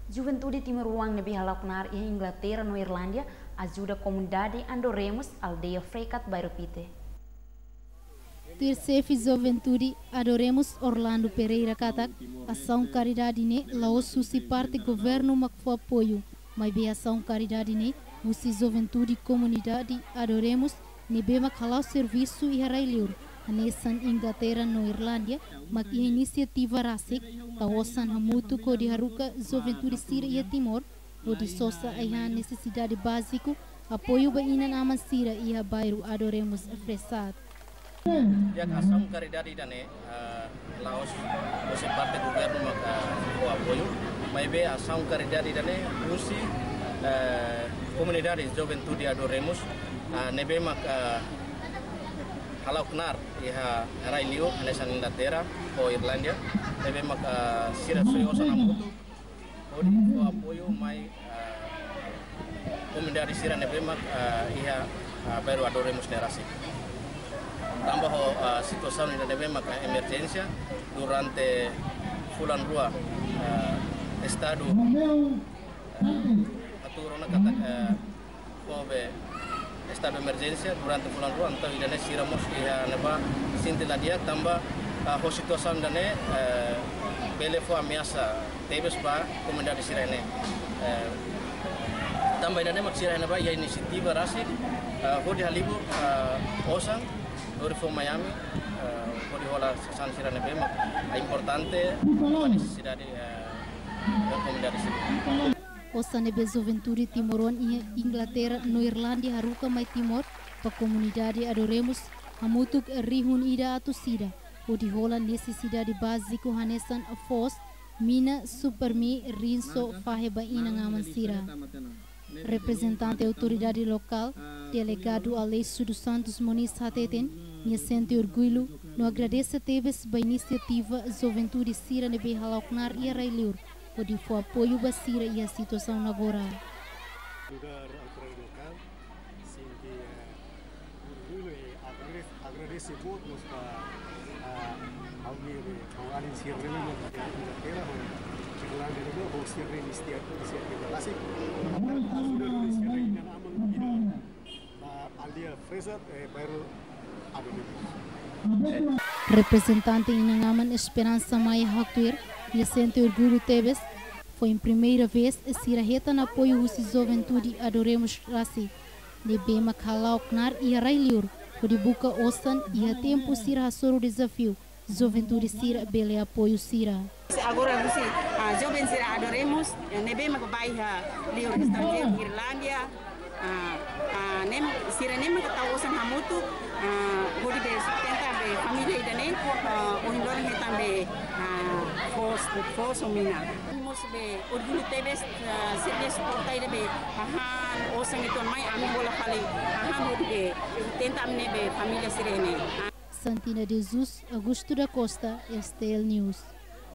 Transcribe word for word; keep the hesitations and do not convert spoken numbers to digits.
Juventude Timor Uang nebi halaknar e Inglaterra no Irlândia ajuda a comunidade Andoremos, aldeia Frecat, bairro Pite. Terceira Juventude Adoremos Orlando Pereira Catak, ação caridade ne, laos susi parte governo macfo apoio, mas be ação caridade ne, usi Juventude Comunidade Adoremos, nebe makalau serviço e harailiur, anesan Inglaterra no Irlândia, mak e iniciativa rasik, tawosan hamutu ko di haruka Juventude Sira e Timor, o di sosa aiha necessidade básico, apoio ba inan aman Sira e bairro Adoremos Fresat. Ya ação caridade dane Laos usi parte governo maka o apoio, mas be ação caridade dane usi comunidade Juventude Adoremos nebe maka halau knar iha railio anesan Inglaterra o Irlândia nebe maka sira soyosa namutu odi o apoio mai comunidade sira nebe maka iha bairro Adoremos nerasi. Tambah uh, situação ainda deve maka emergência durante bulan dua uh, estado aturan kata kobe estado emergência durante bulan dua antau idane siramos ia neba sintila dia tambah uh, situação dane uh, bele fo ameaça tebes ba comunidade sirene uh, tambah idane mak sirene ba ia inisiativa rasi uh, ho di halibu uh, osang Dari Miami, uh, di hola San Sirane Bema, è importante la necessità di comunidade civil. Osa nebe Juventude Timoron e Inglaterra no Irlândia haruka mai Timor pa comunidade Adoremos hamutuk rihun ida atu sida o di hola necessidade básico hanesan a fos mina supermi rinso faheba ina ngaman sira. Representante autoridade local, delegado Alessio dos Santos Muniz Hateten, me sente orgulho, no agradece teves ba iniciativa Juventude Sira nebe halauknar e railiur, o de fo apoio ba Sira e a situação agora. Lugar autoridade local, sente orgulho e agradece muito nos para alguém alguém se reunir na terra. Irlanda itu harus sering inisiatif klasik. Sudah dulu sering dan aman hidup. Aldia Fresat baru Adoremos. Representante Inangaman Esperança Maia Haktuir e sente orgulho Tebes foi em primeira vez Sira reta na apoio usi Juventude Adoremos Rasi de Bema Kalauknar e Railiur por buka Osan e a tempo Sira hasoro desafio Juventude Sira bele apoio Sira. Agora você a jovem Sira Adoremos nebe mak bairra liur estrangeiro Irlândia a nem Sira nem mak tawosan hamutu godi be tenta be família idane o hindor hetan be fos fos omina mos be orgulho tebes sirne suporta ide be han osan itu mai ami bola kali han godi be tenta amne be família Sirene. Santina de Jesus, Augusto da Costa, Estel News.